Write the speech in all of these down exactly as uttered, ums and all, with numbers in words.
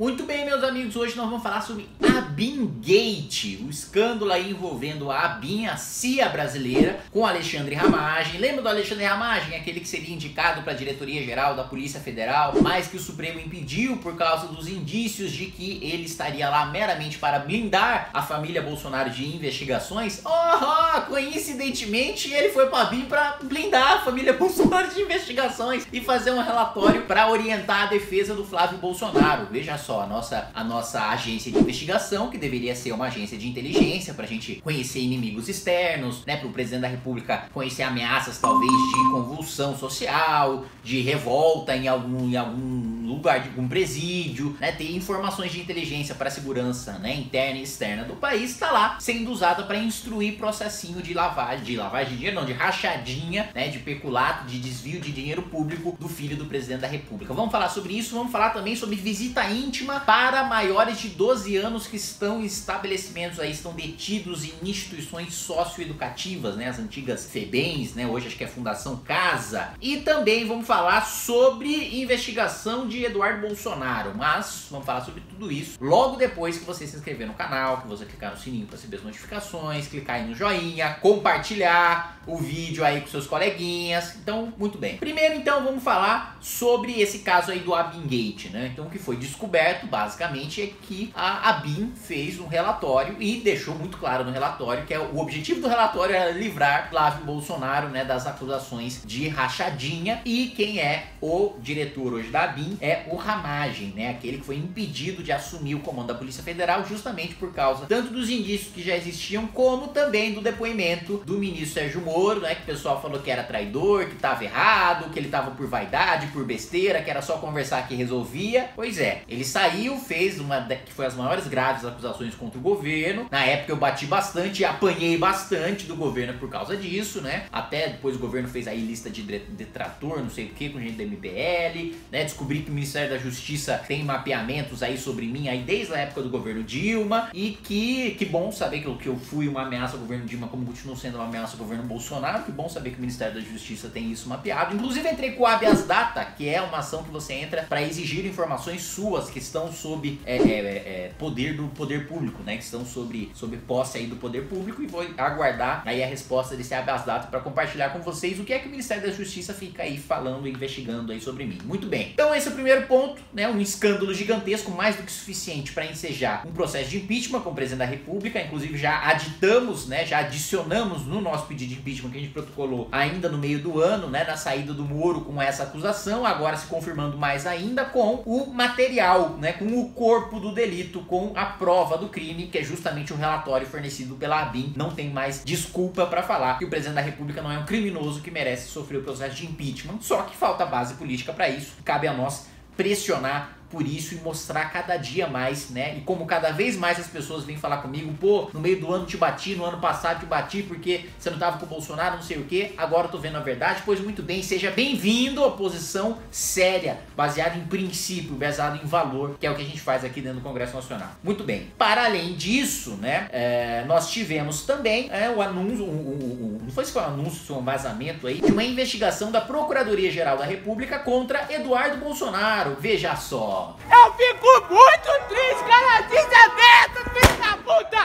Muito bem, meus amigos, hoje nós vamos falar sobre ABIN Gate, o escândalo aí envolvendo a ABIN, a C I A brasileira, com Alexandre Ramagem. Lembra do Alexandre Ramagem, aquele que seria indicado para a diretoria-geral da Polícia Federal, mas que o Supremo impediu por causa dos indícios de que ele estaria lá meramente para blindar a família Bolsonaro de investigações? Oh, coincidentemente ele foi para a ABIN para blindar a família Bolsonaro de investigações e fazer um relatório para orientar a defesa do Flávio Bolsonaro. Veja só, a nossa, a nossa agência de investigação, que deveria ser uma agência de inteligência para a gente conhecer inimigos externos, né, para o presidente da República conhecer ameaças talvez de convulsão social, de revolta em algum, em algum lugar, de algum presídio, né, ter informações de inteligência para a segurança, né, interna e externa do país, está lá sendo usada para instruir processinho de lavagem, de lavagem de dinheiro, não, de rachadinha, né, de peculato, de desvio de dinheiro público do filho do presidente da República. Vamos falar sobre isso, vamos falar também sobre visita íntima para maiores de doze anos que estão em estabelecimentos aí, estão detidos em instituições socioeducativas, né, as antigas FEBEMs, né, hoje acho que é Fundação Casa. E também vamos falar sobre investigação de Eduardo Bolsonaro, mas vamos falar sobre tudo isso logo depois que você se inscrever no canal, que você clicar no sininho para receber as notificações, clicar aí no joinha, compartilhar o vídeo aí com seus coleguinhas. Então, muito bem. Primeiro, então, vamos falar sobre esse caso aí do ABIN Gate, né? Então, o que foi descoberto, basicamente, é que a ABIN fez um relatório e deixou muito claro no relatório que é, o objetivo do relatório era livrar Flávio Bolsonaro, né, das acusações de rachadinha, e quem é o diretor hoje da ABIN é o Ramagem, né? Aquele que foi impedido de assumir o comando da Polícia Federal justamente por causa tanto dos indícios que já existiam, como também do depoimento do ministro Sérgio Moro, né, que o pessoal falou que era traidor, que estava errado, que ele estava por vaidade, por besteira, que era só conversar que resolvia. Pois é, ele saiu, fez uma que foi as maiores graves acusações contra o governo. Na época eu bati bastante e apanhei bastante do governo por causa disso, né? Até depois o governo fez aí lista de detrator, não sei o que, com gente da M B L, né? Descobri que o Ministério da Justiça tem mapeamentos aí sobre mim aí desde a época do governo Dilma, e que, que bom saber que eu, que eu fui uma ameaça ao governo Dilma, como continuo sendo uma ameaça ao governo Bolsonaro. Que bom saber que o Ministério da Justiça tem isso mapeado. Inclusive entrei com o habeas data, que é uma ação que você entra para exigir informações suas que estão sob é, é, é, poder do poder público, né? Que estão sob, sob posse aí do poder público, e vou aguardar aí a resposta desse habeas data para compartilhar com vocês o que é que o Ministério da Justiça fica aí falando e investigando aí sobre mim. Muito bem. Então esse é o primeiro ponto, né? Um escândalo gigantesco, mais do que suficiente para ensejar um processo de impeachment com o presidente da República. Inclusive já aditamos, né? Já adicionamos no nosso pedido de impeachment que a gente protocolou ainda no meio do ano, né, na saída do Moro com essa acusação, agora se confirmando mais ainda com o material, né, com o corpo do delito, com a prova do crime, que é justamente o relatório fornecido pela ABIN. Não tem mais desculpa para falar que o presidente da República não é um criminoso que merece sofrer o processo de impeachment, só que falta base política para isso. Cabe a nós pressionar por isso e mostrar cada dia mais, né? E como cada vez mais as pessoas vêm falar comigo, pô, no meio do ano te bati, no ano passado te bati porque você não tava com o Bolsonaro, não sei o que, agora eu tô vendo a verdade. Pois muito bem, seja bem-vindo à oposição séria, baseada em princípio, baseada em valor, que é o que a gente faz aqui dentro do Congresso Nacional. Muito bem. Para além disso, né, é, nós tivemos também é, o anúncio, o, o, o, não foi se foi um anúncio, foi um vazamento aí, de uma investigação da Procuradoria-Geral da República contra Eduardo Bolsonaro. Veja só. Eu fico muito triste, canadice aberto, filho da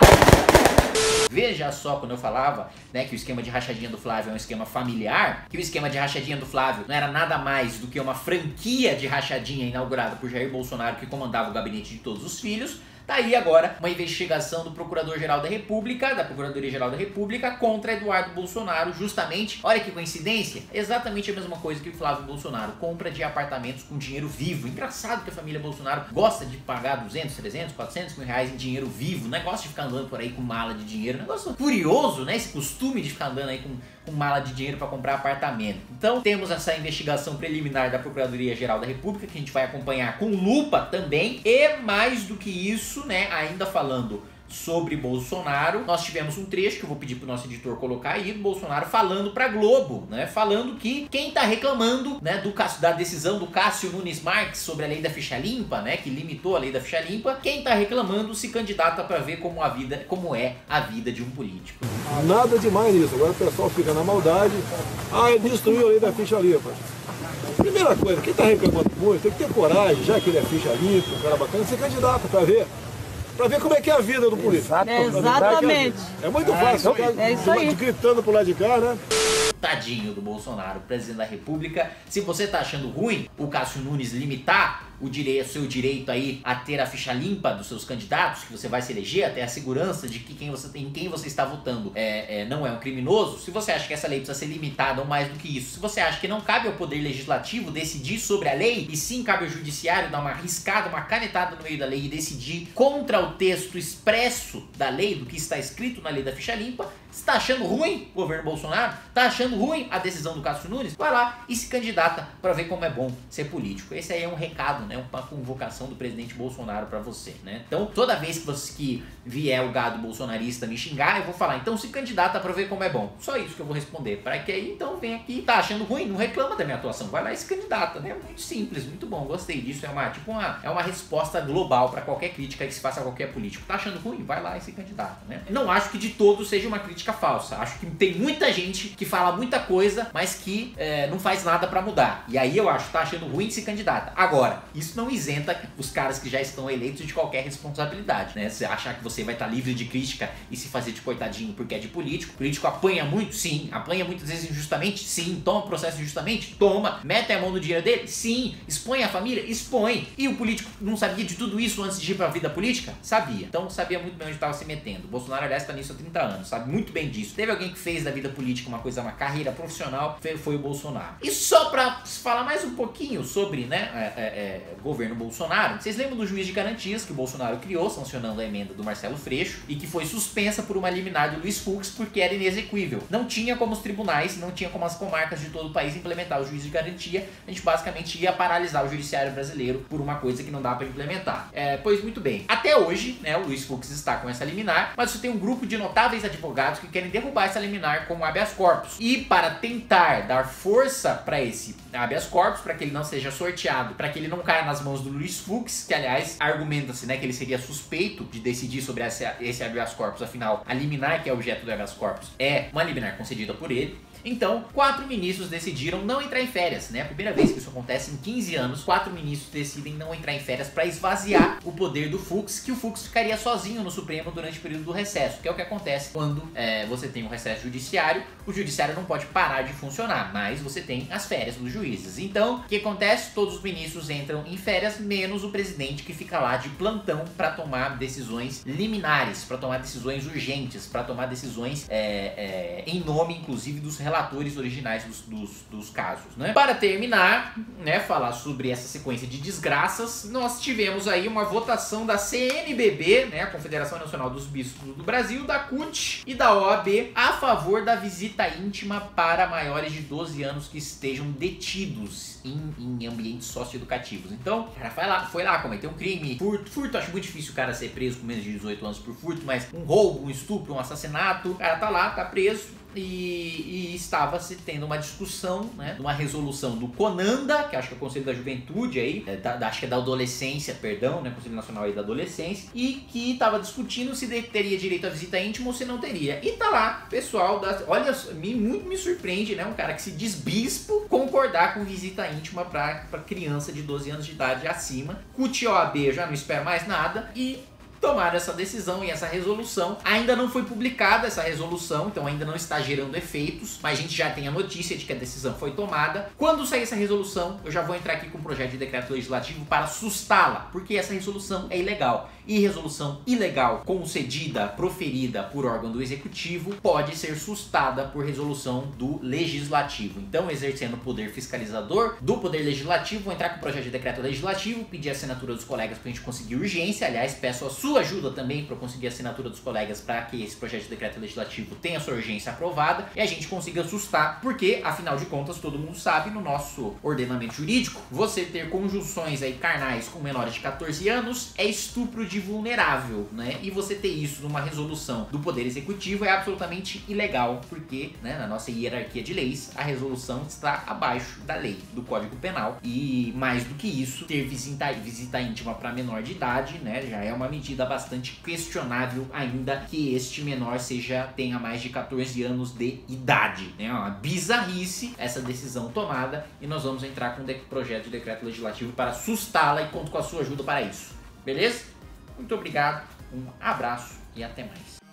puta! Veja só, quando eu falava, né, que o esquema de rachadinha do Flávio é um esquema familiar, que o esquema de rachadinha do Flávio não era nada mais do que uma franquia de rachadinha inaugurada por Jair Bolsonaro, que comandava o gabinete de todos os filhos. Tá aí agora uma investigação do Procurador-Geral da República, da Procuradoria-Geral da República, contra Eduardo Bolsonaro, justamente, olha que coincidência, exatamente a mesma coisa que o Flávio Bolsonaro, compra de apartamentos com dinheiro vivo. Engraçado que a família Bolsonaro gosta de pagar duzentos, trezentos, quatrocentos mil reais em dinheiro vivo, não gosta de ficar andando por aí com mala de dinheiro, negócio curioso, né, esse costume de ficar andando aí com, com mala de dinheiro para comprar apartamento. Então temos essa investigação preliminar da Procuradoria-Geral da República, que a gente vai acompanhar com lupa também, e mais do que isso, né, ainda falando sobre Bolsonaro, nós tivemos um trecho que eu vou pedir pro nosso editor colocar aí, do Bolsonaro falando pra Globo, né, falando que quem tá reclamando, né, do, da decisão do Cássio Nunes Marques sobre a lei da ficha limpa, né, que limitou a lei da ficha limpa, quem tá reclamando se candidata pra ver como a vida, como é a vida de um político. Nada demais nisso, agora o pessoal fica na maldade, ah, ele destruiu a lei da ficha limpa. Primeira coisa, quem está reclamando muito tem que ter coragem, já que ele é ficha limpa, um cara bacana, ser candidato para ver. Para ver como é que é a vida do político. É, exatamente. É muito fácil, é isso aí. Gritando pro lado de cá, né? Tadinho do Bolsonaro, presidente da República. Se você tá achando ruim o Cássio Nunes limitar o direito, seu direito aí a ter a ficha limpa dos seus candidatos, que você vai se eleger, até a segurança de que quem você, em quem você está votando é, é, não é um criminoso, se você acha que essa lei precisa ser limitada ou mais do que isso, se você acha que não cabe ao Poder Legislativo decidir sobre a lei, e sim cabe ao Judiciário dar uma riscada, uma canetada no meio da lei e decidir contra o texto expresso da lei, do que está escrito na lei da ficha limpa, está achando ruim o governo Bolsonaro, está achando ruim a decisão do Cássio Nunes, vai lá e se candidata para ver como é bom ser político. Esse aí é um recado, né, uma convocação do presidente Bolsonaro para você, né? Então, toda vez que você que vier o gado bolsonarista me xingar, eu vou falar, então se candidata para ver como é bom. Só isso que eu vou responder. Para que aí, então, vem aqui, tá achando ruim, não reclama da minha atuação, vai lá e se candidata, né? Muito simples, muito bom, gostei disso, é uma, tipo uma, é uma resposta global para qualquer crítica que se faça a qualquer político. Tá achando ruim? Vai lá e se candidata, né? Não acho que de todo seja uma crítica falsa, acho que tem muita gente que fala muita coisa, mas que é, não faz nada para mudar. E aí eu acho que tá achando ruim de se candidata. Agora, isso não isenta os caras que já estão eleitos de qualquer responsabilidade, né? Você achar que você vai estar livre de crítica e se fazer de coitadinho porque é de político. O político apanha muito? Sim. Apanha muitas vezes injustamente? Sim. Toma processo injustamente? Toma. Mete a mão no dinheiro dele? Sim. Expõe a família? Expõe. E o político não sabia de tudo isso antes de ir pra vida política? Sabia. Então sabia muito bem onde estava se metendo. O Bolsonaro, aliás, está nisso há trinta anos, sabe muito bem disso. Teve alguém que fez da vida política uma coisa, uma carreira profissional, foi, foi o Bolsonaro. E só pra falar mais um pouquinho sobre, né, é, é, é, governo Bolsonaro, vocês lembram do juiz de garantias que o Bolsonaro criou, sancionando a emenda do Marcelo Freixo, e que foi suspensa por uma liminar do Luiz Fux porque era inexequível. Não tinha como os tribunais, não tinha como as comarcas de todo o país implementar o juiz de garantia, a gente basicamente ia paralisar o judiciário brasileiro por uma coisa que não dá pra implementar. É, pois muito bem, até hoje, né, o Luiz Fux está com essa liminar, mas você tem um grupo de notáveis advogados que querem derrubar essa liminar com habeas corpus. E para tentar dar força para esse habeas corpus, para que ele não seja sorteado, para que ele não caia nas mãos do Luiz Fux, que aliás argumenta-se, né, que ele seria suspeito de decidir sobre esse, esse habeas corpus, afinal a liminar que é objeto do habeas corpus é uma liminar concedida por ele. Então, quatro ministros decidiram não entrar em férias, né? A primeira vez que isso acontece em quinze anos, quatro ministros decidem não entrar em férias para esvaziar o poder do Fux, que o Fux ficaria sozinho no Supremo durante o período do recesso, que é o que acontece quando é, você tem um recesso judiciário. O judiciário não pode parar de funcionar, mas você tem as férias dos juízes. Então, o que acontece? Todos os ministros entram em férias, menos o presidente, que fica lá de plantão para tomar decisões liminares, para tomar decisões urgentes, para tomar decisões é, é, em nome, inclusive, dos relatórios relatores originais dos, dos, dos casos, né? Para terminar, né, falar sobre essa sequência de desgraças, nós tivemos aí uma votação da C N B B, né, a Confederação Nacional dos Bispos do Brasil, da C U T e da O A B, a favor da visita íntima para maiores de doze anos que estejam detidos em, em ambientes socioeducativos. Então, o cara foi lá, foi lá, cometeu um crime, furto, furto, acho muito difícil o cara ser preso com menos de dezoito anos por furto, mas um roubo, um estupro, um assassinato, o cara tá lá, tá preso. E, e estava se tendo uma discussão, né, uma resolução do CONANDA, que acho que é o Conselho da Juventude aí, é, da, da, acho que é da Adolescência, perdão, né, Conselho Nacional aí da Adolescência, e que estava discutindo se teria direito à visita íntima ou se não teria. E tá lá, pessoal, das, olha, me, muito me surpreende, né, um cara que se diz bispo concordar com visita íntima para criança de doze anos de idade acima. C U T e O A B já não espero mais nada e tomaram essa decisão e essa resolução. Ainda não foi publicada essa resolução, então ainda não está gerando efeitos, mas a gente já tem a notícia de que a decisão foi tomada. Quando sair essa resolução, eu já vou entrar aqui com um projeto de decreto legislativo para sustá-la, porque essa resolução é ilegal. E resolução ilegal concedida, proferida por órgão do executivo, pode ser sustada por resolução do legislativo. Então, exercendo o poder fiscalizador do poder legislativo, vou entrar com o projeto de decreto legislativo, pedir a assinatura dos colegas para a gente conseguir urgência. Aliás, peço a sua ajuda também para conseguir a assinatura dos colegas para que esse projeto de decreto legislativo tenha sua urgência aprovada e a gente consiga sustar, porque, afinal de contas, todo mundo sabe, no nosso ordenamento jurídico, você ter conjunções aí carnais com menores de catorze anos é estupro de vulnerável, né? E você ter isso numa resolução do Poder Executivo é absolutamente ilegal, porque, né, na nossa hierarquia de leis, a resolução está abaixo da lei, do Código Penal. E, mais do que isso, ter visita, visita íntima para menor de idade, né, já é uma medida medida bastante questionável ainda que este menor seja tenha mais de quatorze anos de idade. É uma bizarrice essa decisão tomada e nós vamos entrar com um projeto de decreto legislativo para sustá-la e conto com a sua ajuda para isso. Beleza? Muito obrigado, um abraço e até mais.